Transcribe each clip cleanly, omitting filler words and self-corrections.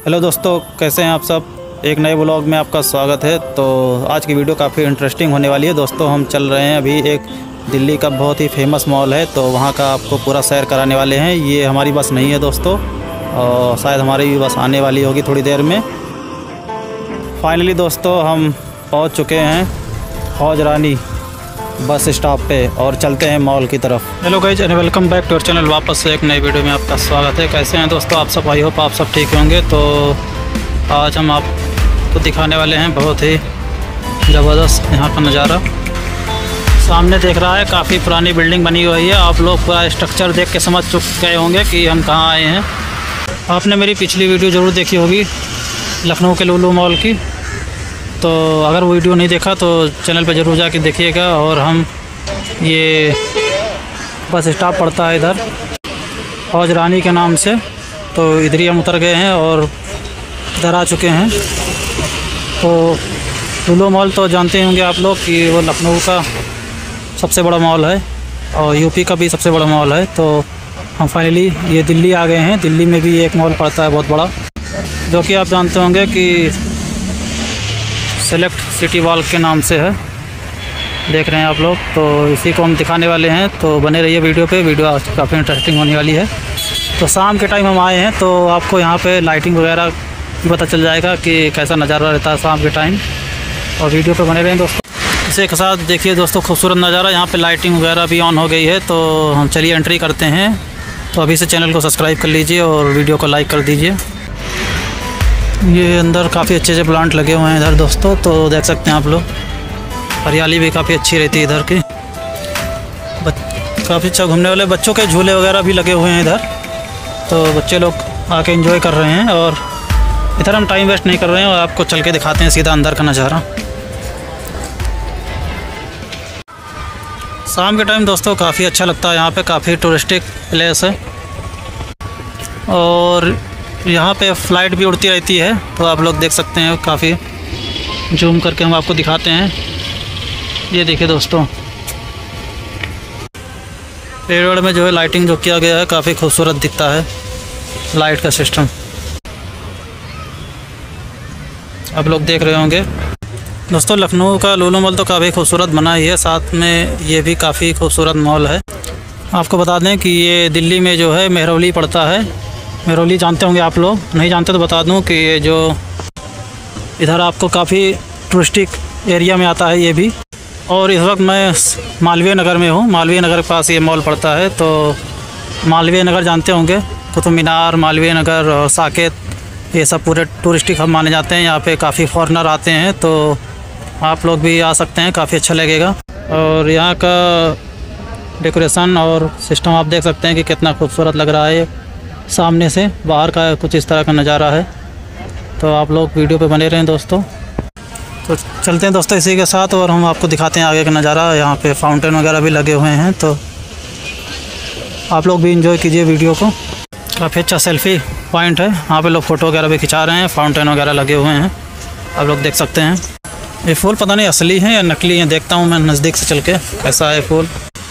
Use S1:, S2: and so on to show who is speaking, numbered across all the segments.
S1: Hello दोस्तों, कैसे हैं आप सब। एक नए ब्लॉग में आपका स्वागत है। तो आज की वीडियो काफ़ी इंटरेस्टिंग होने वाली है दोस्तों। हम चल रहे हैं अभी एक दिल्ली का बहुत ही फेमस मॉल है, तो वहाँ का आपको पूरा सैर कराने वाले हैं। ये हमारी बस नहीं है दोस्तों, और शायद हमारी भी बस आने वाली होगी थोड़ी देर में। फाइनली दोस्तों हम पहुँच चुके हैं हौज रानी बस स्टॉप पे और चलते हैं मॉल की तरफ। Hello guys and welcome back to our channel. वापस से एक नई वीडियो में आपका स्वागत है। कैसे हैं दोस्तों आप सब। आई होप आप सब ठीक होंगे। तो आज हम आपको दिखाने वाले हैं बहुत ही ज़बरदस्त यहाँ का नज़ारा। सामने देख रहा है काफ़ी पुरानी बिल्डिंग बनी हुई है। आप लोग पूरा स्ट्रक्चर देख के समझ गए होंगे कि हम कहाँ आए हैं। आपने मेरी पिछली वीडियो ज़रूर देखी होगी लखनऊ के लुलु मॉल की, तो अगर वीडियो नहीं देखा तो चैनल पे ज़रूर जाके देखिएगा। और हम ये बस स्टॉप पड़ता है इधर हौज रानी के नाम से, तो इधर ही हम उतर गए हैं और इधर आ चुके हैं। तो लुलु मॉल तो जानते होंगे आप लोग कि वो लखनऊ का सबसे बड़ा मॉल है और यूपी का भी सबसे बड़ा मॉल है। तो हम फाइनली ये दिल्ली आ गए हैं। दिल्ली में भी एक मॉल पड़ता है बहुत बड़ा, जो कि आप जानते होंगे कि सेलेक्ट सिटी वॉल के नाम से है। देख रहे हैं आप लोग, तो इसी को हम दिखाने वाले हैं। तो बने रहिए वीडियो पे, वीडियो आज काफ़ी इंटरेस्टिंग होने वाली है। तो शाम के टाइम हम आए हैं, तो आपको यहाँ पे लाइटिंग वगैरह भी पता चल जाएगा कि कैसा नज़ारा रहता है शाम के टाइम। और वीडियो पे बने रहें दोस्तों। इसे के साथ देखिए दोस्तों, खूबसूरत नज़ारा। यहाँ पे लाइटिंग वगैरह भी ऑन हो गई है। तो हम चलिए एंट्री करते हैं। तो अभी से चैनल को सब्सक्राइब कर लीजिए और वीडियो को लाइक कर दीजिए। ये अंदर काफ़ी अच्छे से प्लांट लगे हुए हैं इधर दोस्तों, तो देख सकते हैं आप लोग। हरियाली भी काफ़ी अच्छी रहती है इधर की। काफ़ी अच्छा घूमने वाले बच्चों के झूले वगैरह भी लगे हुए हैं इधर, तो बच्चे लोग आके एंजॉय कर रहे हैं। और इधर हम टाइम वेस्ट नहीं कर रहे हैं और आपको चल के दिखाते हैं सीधा अंदर का नज़ारा। शाम के टाइम दोस्तों काफ़ी अच्छा लगता है। यहाँ पे काफ़ी टूरिस्टिक प्लेस है और यहाँ पे फ़्लाइट भी उड़ती रहती है, तो आप लोग देख सकते हैं। काफ़ी जूम करके हम आपको दिखाते हैं। ये देखिए दोस्तों, पेड़ में जो है लाइटिंग जो किया गया है काफ़ी खूबसूरत दिखता है लाइट का सिस्टम। आप लोग देख रहे होंगे दोस्तों, लखनऊ का लुलु मॉल तो काफ़ी खूबसूरत बना ही है, साथ में ये भी काफ़ी खूबसूरत मॉल है। आपको बता दें कि ये दिल्ली में जो है मेहरौली पड़ता है। मेहरौली जानते होंगे आप लोग, नहीं जानते तो बता दूं कि ये जो इधर आपको काफ़ी टूरिस्टिक एरिया में आता है ये भी। और इस वक्त मैं मालवीय नगर में हूँ। मालवीय नगर के पास ये मॉल पड़ता है। तो मालवीय नगर जानते होंगे, कुतुब मीनार, मालवीय नगर और साकेत, ये सब पूरे टूरिस्टिक हब माने जाते हैं। यहाँ पे काफ़ी फॉरेनर आते हैं, तो आप लोग भी आ सकते हैं, काफ़ी अच्छा लगेगा। और यहाँ का डेकोरेशन और सिस्टम आप देख सकते हैं कि कितना खूबसूरत लग रहा है। सामने से बाहर का कुछ इस तरह का नज़ारा है। तो आप लोग वीडियो पे बने रहें दोस्तों। तो चलते हैं दोस्तों इसी के साथ और हम आपको दिखाते हैं आगे का नज़ारा। यहाँ पे फाउंटेन वगैरह भी लगे हुए हैं, तो आप लोग भी एंजॉय कीजिए वीडियो को। काफ़ी अच्छा सेल्फ़ी पॉइंट है। यहाँ पे लोग फ़ोटो वगैरह भी खिंचा रहे हैं। फाउंटेन वगैरह लगे हुए हैं, आप लोग देख सकते हैं। ये फूल पता नहीं असली हैं या नकली हैं, देखता हूँ मैं नज़दीक से चल के कैसा है फूल।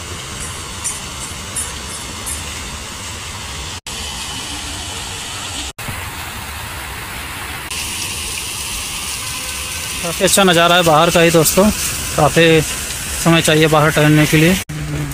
S1: काफ़ी अच्छा नज़ारा है बाहर का ही दोस्तों। काफ़ी समय चाहिए बाहर टहलने के लिए।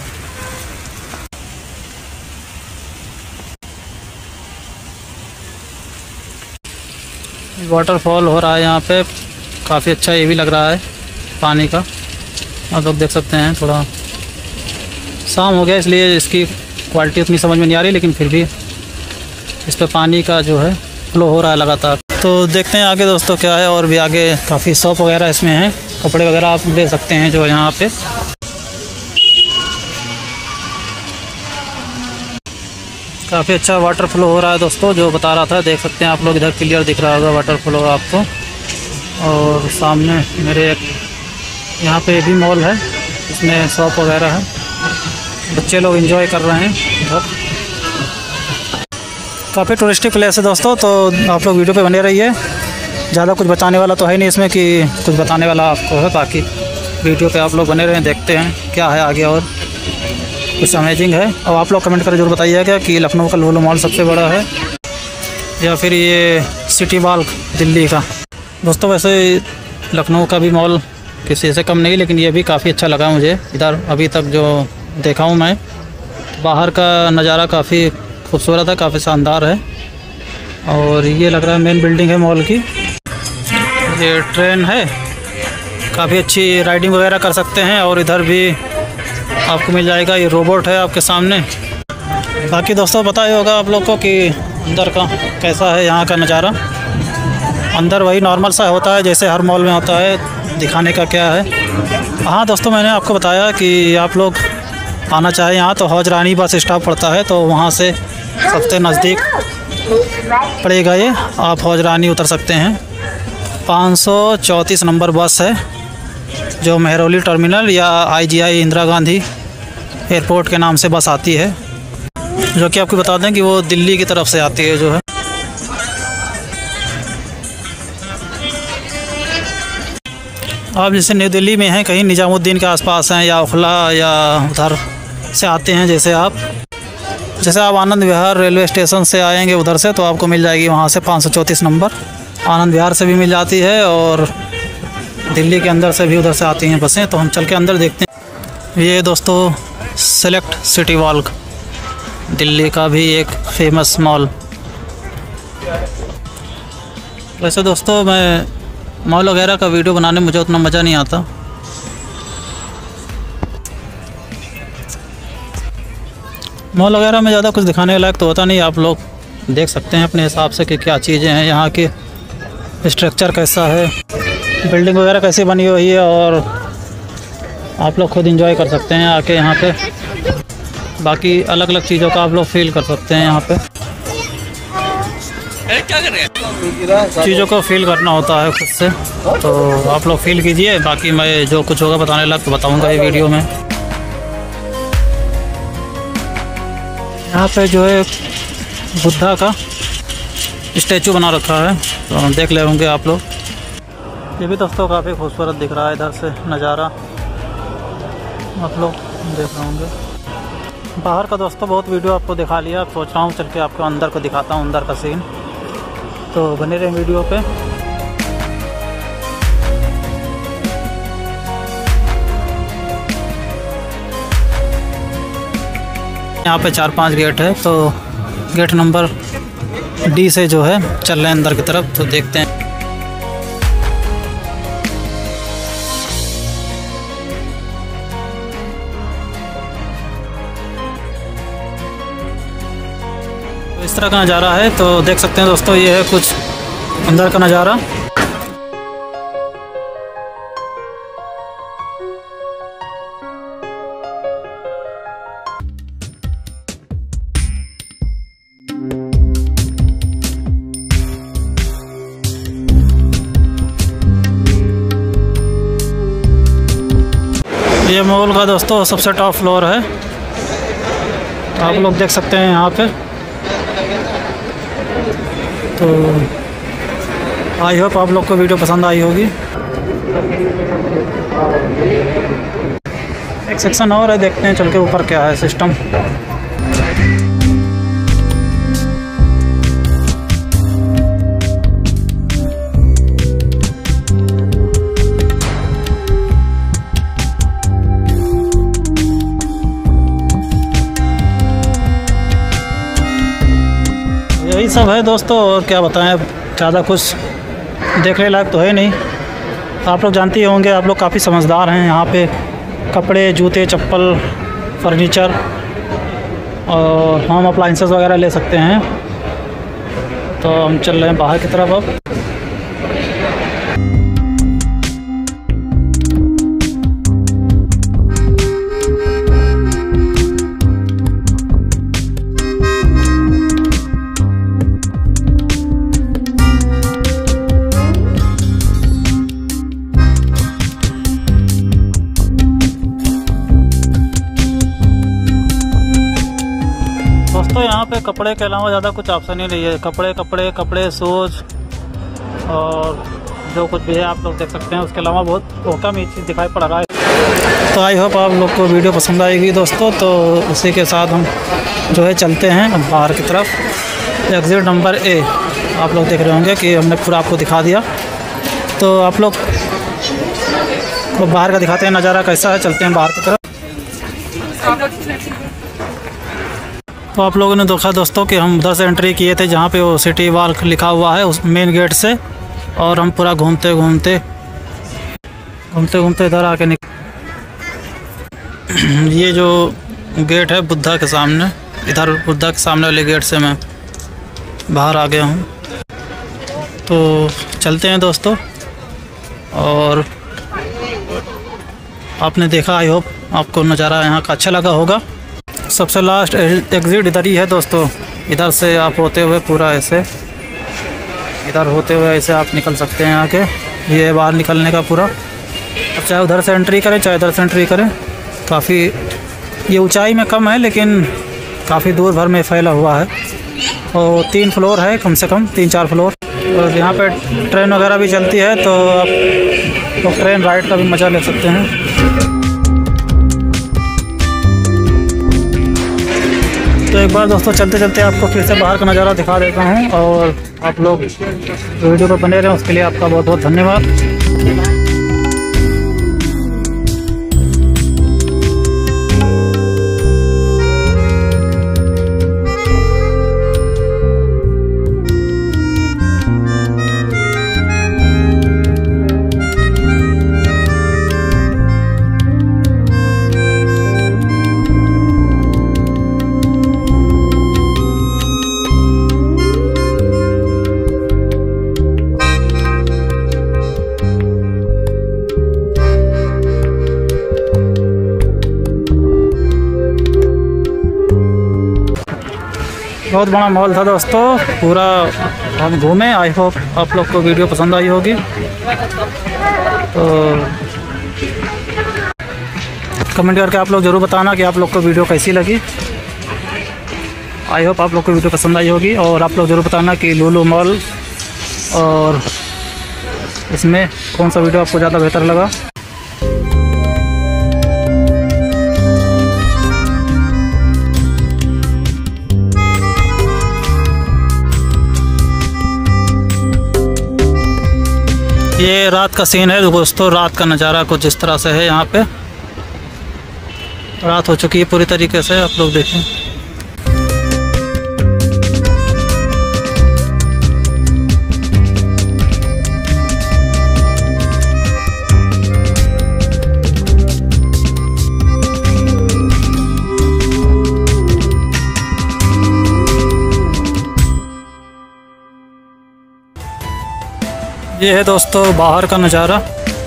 S1: वाटरफॉल हो रहा है यहाँ पे, काफ़ी अच्छा ये भी लग रहा है पानी का। आप लोग देख सकते हैं। थोड़ा शाम हो गया इसलिए इसकी क्वालिटी उतनी समझ में नहीं आ रही, लेकिन फिर भी इस पे पानी का जो है फ्लो हो रहा है लगातार। तो देखते हैं आगे दोस्तों क्या है। और भी आगे काफ़ी शॉप वगैरह इसमें है, कपड़े वगैरह आप ले सकते हैं जो यहाँ पे। काफ़ी अच्छा वाटर फ्लो हो रहा है दोस्तों, जो बता रहा था। देख सकते हैं आप लोग, इधर क्लियर दिख रहा होगा वाटर फ्लो आपको। और सामने मेरे यहाँ पे भी मॉल है, इसमें शॉप वगैरह है। बच्चे लोग एंजॉय कर रहे हैं इधर। काफ़ी टूरिस्टिक प्लेस है दोस्तों, तो आप लोग वीडियो पे बने रहिए। ज़्यादा कुछ बताने वाला तो है नहीं इसमें कि कुछ बताने वाला आपको है, बाकी वीडियो पे आप लोग बने रहें, देखते हैं क्या है आगे और कुछ अमेजिंग है। और आप लोग कमेंट करके जरूर बताइएगा कि लखनऊ का लुलु मॉल सबसे बड़ा है या फिर ये सिटी वॉक दिल्ली का। दोस्तों वैसे लखनऊ का भी मॉल किसी से कम नहीं, लेकिन ये भी काफ़ी अच्छा लगा मुझे। इधर अभी तक जो देखा हूँ मैं, बाहर का नज़ारा काफ़ी खूबसूरत है, काफ़ी शानदार है। और ये लग रहा है मेन बिल्डिंग है मॉल की। ये ट्रेन है, काफ़ी अच्छी राइडिंग वगैरह कर सकते हैं। और इधर भी आपको मिल जाएगा, ये रोबोट है आपके सामने। बाकी दोस्तों पता ही होगा आप लोग को कि अंदर का कैसा है यहाँ का नज़ारा। अंदर वही नॉर्मल सा होता है जैसे हर मॉल में होता है, दिखाने का क्या है। हाँ दोस्तों, मैंने आपको बताया कि आप लोग आना चाहें यहाँ तो हौज रानी बस स्टॉप पड़ता है, तो वहाँ से सबसे नज़दीक पड़ेगा ये, आप हौज रानी उतर सकते हैं। 534 नंबर बस है जो मेहरौली टर्मिनल या IGI इंदिरा गांधी एयरपोर्ट के नाम से बस आती है, जो कि आपको बता दें कि वो दिल्ली की तरफ से आती है जो है। आप जैसे न्यू दिल्ली में हैं, कहीं निजामुद्दीन के आसपास हैं या ओखला या उधर से आते हैं, जैसे आप आनंद विहार रेलवे स्टेशन से आएंगे उधर से, तो आपको मिल जाएगी वहाँ से 534 नंबर। आनंद विहार से भी मिल जाती है और दिल्ली के अंदर से भी उधर से आती हैं बसें। तो हम चल के अंदर देखते हैं। ये दोस्तों सेलेक्ट सिटी वॉक, दिल्ली का भी एक फेमस मॉल। वैसे दोस्तों मैं मॉल वगैरह का वीडियो बनाने में मुझे उतना मज़ा नहीं आता। मॉल वगैरह में ज़्यादा कुछ दिखाने के लायक तो होता नहीं, आप लोग देख सकते हैं अपने हिसाब से कि क्या चीज़ें हैं, यहाँ के स्ट्रक्चर कैसा है, बिल्डिंग वगैरह कैसी बनी हुई है, और आप लोग खुद एंजॉय कर सकते हैं आके यहाँ पे। बाकी अलग अलग चीज़ों का आप लोग फील कर सकते हैं यहाँ पे। क्या कर रहे हैं, चीज़ों को फील करना होता है खुद से, तो आप लोग फील कीजिए। बाकी मैं जो कुछ होगा बताने लग तो बताऊँगा ये वीडियो में। यहाँ पे जो है बुद्धा का स्टैचू बना रखा है, तो देख ले होंगे आप लोग। ये भी दोस्तों काफ़ी खूबसूरत दिख रहा है, इधर से नज़ारा आप लोग देख रहे होंगे। बाहर का दोस्तों बहुत वीडियो आपको दिखा लिया, सोच रहा हूँ चल के आपको अंदर को दिखाता हूँ, अंदर का सीन। तो बने रहें वीडियो पे। यहाँ पे 4-5 गेट है, तो गेट नंबर D से जो है चल रहे हैं अंदर की तरफ, तो देखते हैं। तो इस तरह का नज़ारा है, तो देख सकते हैं दोस्तों, ये है कुछ अंदर का नज़ारा। ये मॉल का दोस्तों सबसे टॉप फ्लोर है, आप लोग देख सकते हैं यहाँ पे। तो आई होप आप लोग को वीडियो पसंद आई होगी। एक सेक्शन और है, देखते हैं चल के ऊपर क्या है सिस्टम। यही सब है दोस्तों, और क्या बताएं, ज़्यादा कुछ देखने लायक तो है नहीं। आप लोग जानते ही होंगे, आप लोग काफ़ी समझदार हैं। यहाँ पे कपड़े, जूते, चप्पल, फर्नीचर और होम अप्लाइंसेस वगैरह ले सकते हैं। तो हम चल रहे हैं बाहर की तरफ अब। दोस्तों यहाँ पे कपड़े के अलावा ज़्यादा कुछ ऑप्शन ही नहीं है। कपड़े शूज़ और जो कुछ भी है आप लोग देख सकते हैं। उसके अलावा बहुत कम ही चीज़ दिखाई पड़ रहा है। तो आई होप आप लोग को वीडियो पसंद आएगी दोस्तों। तो उसी के साथ हम जो है चलते हैं बाहर की तरफ, एग्जिट नंबर A। आप लोग देख रहे होंगे कि हमने पूरा आपको दिखा दिया। तो आप लोग को बाहर का दिखाते हैं नज़ारा कैसा है, चलते हैं बाहर की तरफ। तो आप लोगों ने देखा दोस्तों कि हम उधर से एंट्री किए थे जहाँ पे वो सिटी वॉक लिखा हुआ है उस मेन गेट से, और हम पूरा घूमते घूमते इधर आके ये जो गेट है बुद्धा के सामने, इधर बुद्धा के सामने वाले गेट से मैं बाहर आ गया हूँ। तो चलते हैं दोस्तों। और आपने देखा, आई होप आपको नज़ारा यहाँ का अच्छा लगा होगा। सबसे लास्ट एग्ज़िट इधर ही है दोस्तों। इधर से आप होते हुए पूरा ऐसे इधर होते हुए ऐसे आप निकल सकते हैं आके। ये बाहर निकलने का पूरा, अब चाहे उधर से एंट्री करें चाहे इधर से एंट्री करें। काफ़ी ये ऊंचाई में कम है लेकिन काफ़ी दूर भर में फैला हुआ है, और 3 फ्लोर है, कम से कम 3-4 फ्लोर। और यहाँ पे ट्रेन वगैरह भी चलती है, तो आप तो ट्रेन राइड का भी मज़ा ले सकते हैं। तो एक बार दोस्तों चलते चलते आपको फिर से बाहर का नज़ारा दिखा देता हूँ, और आप लोग वीडियो पर बने रहें उसके लिए आपका बहुत बहुत धन्यवाद। बहुत बड़ा मॉल था दोस्तों, पूरा हम घूमे। आई होप आप लोग को वीडियो पसंद आई होगी। तो कमेंट करके आप लोग ज़रूर बताना कि आप लोग को वीडियो कैसी लगी। आई होप आप लोग को वीडियो पसंद आई होगी, और आप लोग ज़रूर बताना कि लुलु मॉल और इसमें कौन सा वीडियो आपको ज़्यादा बेहतर लगा। ये रात का सीन है दोस्तों, रात का नज़ारा कुछ इस तरह से है। यहाँ पे रात हो चुकी है पूरी तरीके से, आप लोग देखें। ये है दोस्तों बाहर का नज़ारा।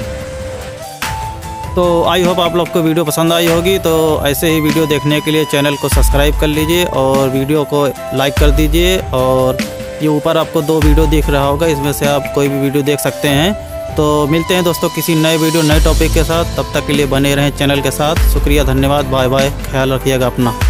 S1: तो आई होप आप लोग को वीडियो पसंद आई होगी। तो ऐसे ही वीडियो देखने के लिए चैनल को सब्सक्राइब कर लीजिए और वीडियो को लाइक कर दीजिए। और ये ऊपर आपको 2 वीडियो दिख रहा होगा, इसमें से आप कोई भी वीडियो देख सकते हैं। तो मिलते हैं दोस्तों किसी नए वीडियो नए टॉपिक के साथ, तब तक के लिए बने रहें चैनल के साथ। शुक्रिया, धन्यवाद, बाय बाय, ख्याल रखिएगा अपना।